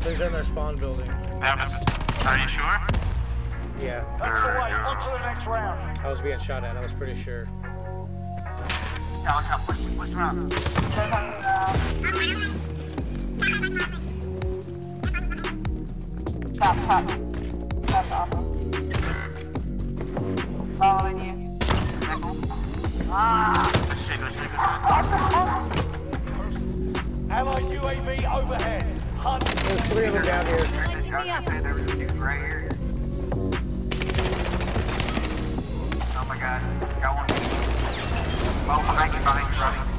They're in their spawn building. Are you sure? Yeah. That's the way. On to the next round. I was being shot at, I was pretty sure. Now, push around. Top. That's awful. Following you. Good shit. Allied UAV overhead. Hunt. There's 3 of them down here. Right here. Oh my god. Got one. Oh, behind you.